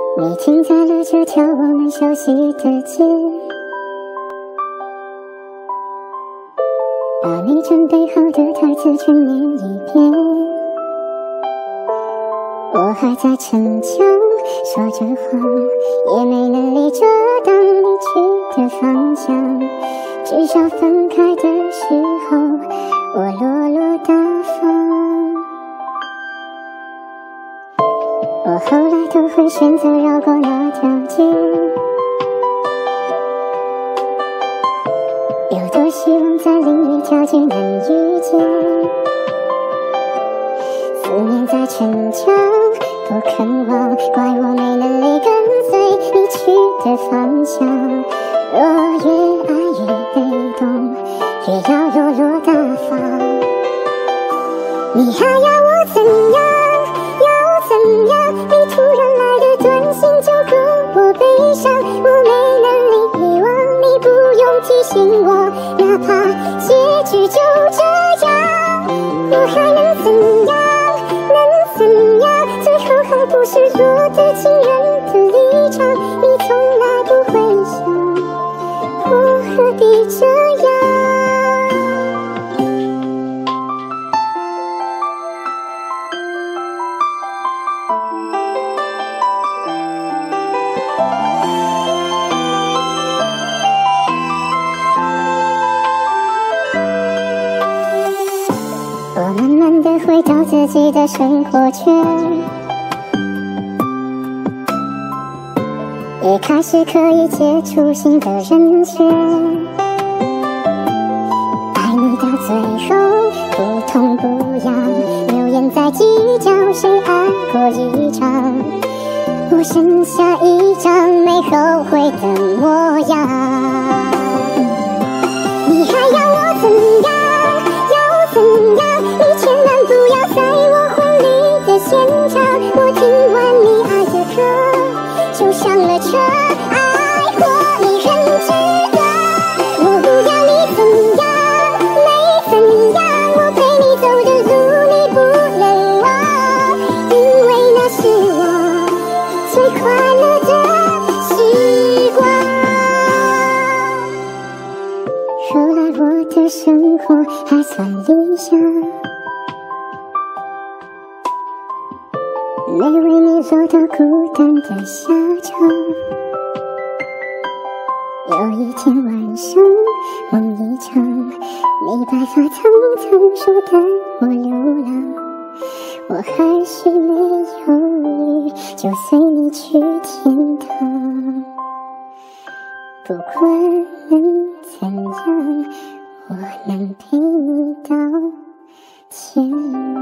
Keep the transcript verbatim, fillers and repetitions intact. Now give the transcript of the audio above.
你停在了这条我们熟悉的街，把你准备好的台词全念一遍。我还在逞强说着话，也没能力遮挡你去的方向。至少分开的时候，我落落大方。我后来都会选择绕过那条街，有多希望在另一条街能遇见。思念在逞强，多渴望，怪我没能力跟随你去的方向。若越爱越被动，越要落落大方。你还要我怎样？要怎样？你突然来的短信就够我悲伤，我没能力遗忘，你不用提醒我，哪怕结局就这样，我还能怎样？能怎样？最后还不是落得情人的立场，你从来不会想，我何必这样？我慢慢地回到自己的生活圈，也开始可以接触新的人选。爱你到最后不痛不痒，流言在计较谁爱过一场，我剩下一张没后悔的模样。你还要我怎样？要怎样？你千万不要在我婚礼的现场，我听完你爱的歌就上了车，爱或你人知道。我不要你怎样，没怎样，我陪你走的路你不能忘，因为那是我最快乐的时光。说来我的生活还算理想，没为你落到孤单的下场。有一天晚上梦一场，你白发苍苍说带我流浪，我还是没犹豫就随你去天堂。不管能怎样，我能陪你到天亮。